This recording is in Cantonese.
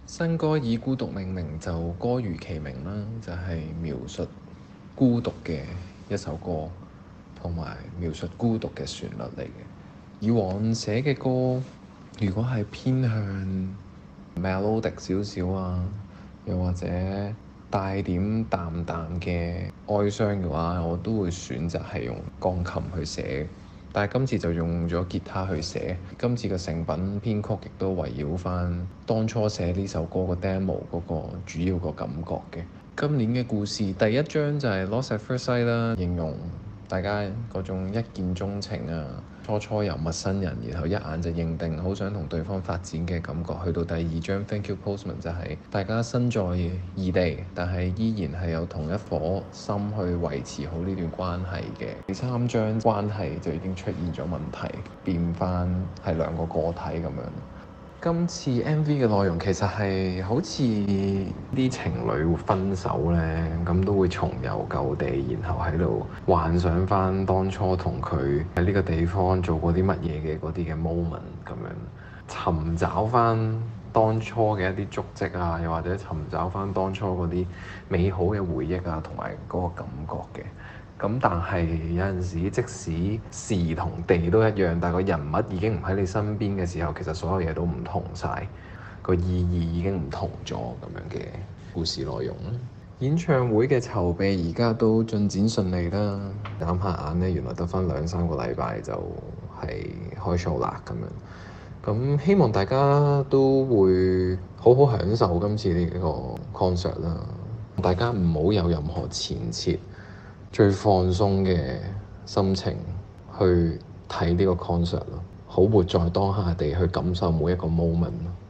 新歌以孤獨命名，就歌如其名啦，就係描述孤獨嘅一首歌，同埋描述孤獨嘅旋律嚟嘅。以往寫嘅歌，如果係偏向 melodic 少少啊，又或者帶點淡淡嘅哀傷嘅話，我都會選擇係用鋼琴去寫。但係今次就用咗吉他去寫。今次嘅成品編曲亦都圍繞翻當初寫呢首歌個 demo 嗰個主要個感覺嘅。今年嘅故事第一章就係 Lost at First Sight 啦，形容大家嗰種一見鐘情啊，初初由陌生人，然後一眼就認定好想同對方發展嘅感覺。去到第二章 Thank You Postman 就係大家身在異地，但係依然係有同一顆心去維持好呢段關係嘅。第三章關係就已經出現咗問題，變翻係兩個個體咁樣。今次 MV 嘅內容其實係好似啲情侶會分手呢，咁都會重遊舊地，然後喺度幻想翻當初同佢喺呢個地方做過啲乜嘢嘅嗰啲嘅 moment 咁樣，尋找翻當初嘅一啲足跡啊，又或者尋找翻當初嗰啲美好嘅回憶啊，同埋嗰個感覺嘅。咁但係有陣時，即使時同地都一樣，但係個人物已經唔喺你身邊嘅時候，其實所有嘢都唔同晒，個意義已經唔同咗咁樣嘅故事內容啦。演唱會嘅籌備而家都進展順利啦，眨下眼呢，原來得返2-3個禮拜就係開 show 啦咁樣。咁希望大家都會好好享受今次呢個 concert 啦，大家唔好有任何前設，最放鬆嘅心情去睇呢個 concert 咯，好活在當下地去感受每一個 moment 咯。